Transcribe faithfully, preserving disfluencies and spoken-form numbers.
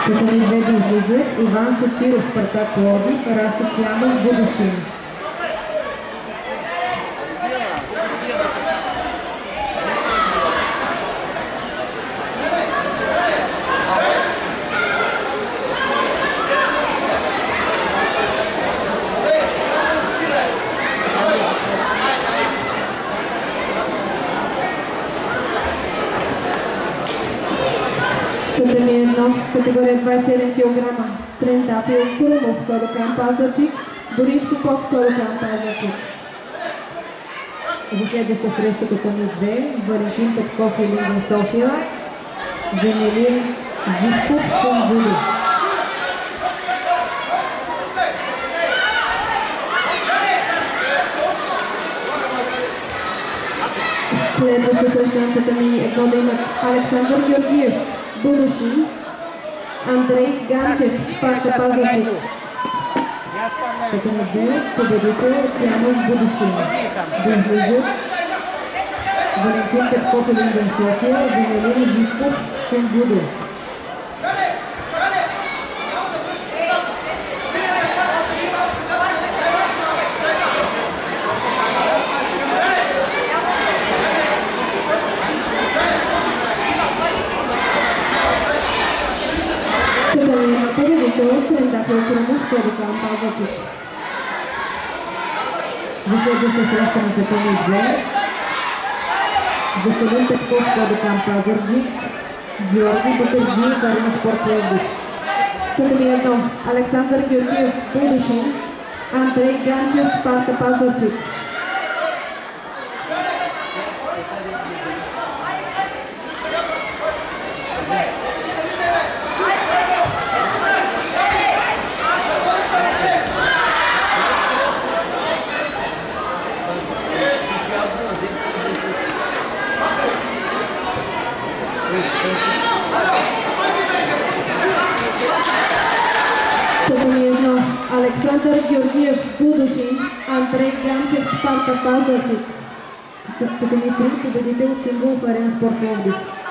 Като ни две излизат Иван Сотиров, Спартак Пловдив, Растов Янов, Будушин. Категория двадесет и седем килограма. Трентапил Крумов, Кодокан Пазарджик, Борис Попов, Кодокан Пазарджик. За следваща среща като ни две, Валентин Петков и Линден София, Венелин Зисков, Шумбули. Следваща срещаната ми едно да имат Александър Георгиев, Будушин, Андрей Ганчев, Спарта Пазарджик. Като на две, победител Янов Будушин. Да излизат Валентин Петков и Линден София, Венелин Зисков, Шумбули. Трентапил Крумов, Кодокан Пазарджик. За следваща среща на като ни две, Веселин Петков, Кодокан Пазарджик, Георги Бутърджиев, Арена Спорт Пловдив. Като ми едно, Александър Георгиев, Будушин, Андрей Ганчев, Спарта Пазарджик. Александър Георгиев, Будушин, Андрей Ганчев, Спарта Пазарджик. Като ми три победител от Символ в Арена Спорт Пловдив.